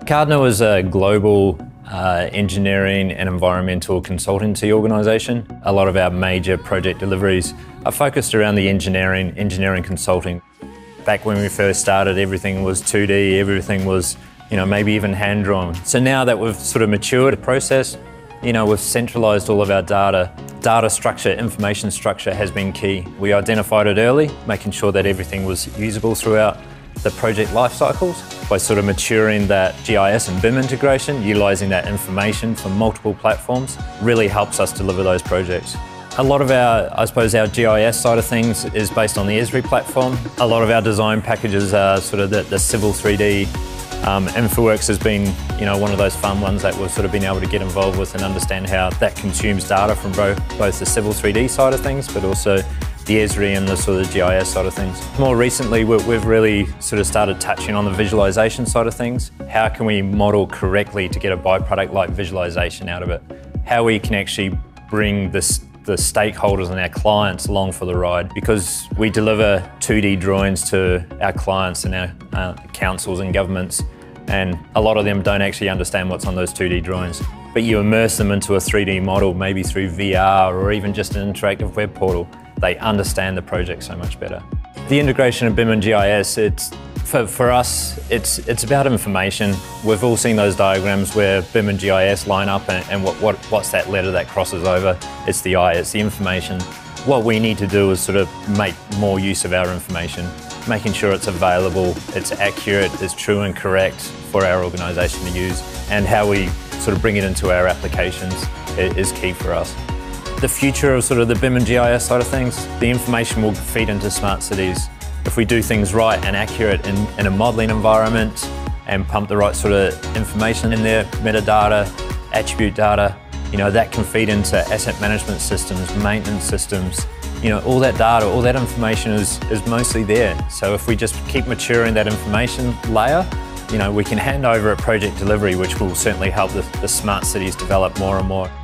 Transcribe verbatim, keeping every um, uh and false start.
Cardno is a global uh, engineering and environmental consultancy organisation. A lot of our major project deliveries are focused around the engineering, engineering consulting. Back when we first started, everything was two D, everything was, you know, maybe even hand-drawn. So now that we've sort of matured the process, you know, we've centralised all of our data. Data structure, information structure has been key. We identified it early, making sure that everything was usable throughout the project life cycles by sort of maturing that G I S and B I M integration, utilising that information from multiple platforms, really helps us deliver those projects. A lot of our, I suppose, our G I S side of things is based on the Esri platform. A lot of our design packages are sort of the, the Civil three D. Um, InfraWorks has been, you know, one of those fun ones that we've sort of been able to get involved with and understand how that consumes data from both, both the Civil three D side of things, but also the Esri and the sort of G I S side of things. More recently, we've really sort of started touching on the visualization side of things. How can we model correctly to get a byproduct like visualization out of it? How we can actually bring this the stakeholders and our clients along for the ride, because we deliver two D drawings to our clients and our uh, councils and governments, and a lot of them don't actually understand what's on those two D drawings. But you immerse them into a three D model, maybe through V R or even just an interactive web portal, they understand the project so much better. The integration of B I M and G I S, it's, for, for us, it's, it's about information. We've all seen those diagrams where B I M and G I S line up and, and what, what, what's that letter that crosses over? It's the I, it's the information. What we need to do is sort of make more use of our information, making sure it's available, it's accurate, it's true and correct for our organisation to use, and how we sort of bring it into our applications is key for us. The future of sort of the B I M and G I S side of things, the information will feed into smart cities. If we do things right and accurate in, in a modelling environment and pump the right sort of information in there, metadata, attribute data, you know, that can feed into asset management systems, maintenance systems. You know, all that data, all that information is, is mostly there. So if we just keep maturing that information layer, you know, we can hand over at project delivery, which will certainly help the, the smart cities develop more and more.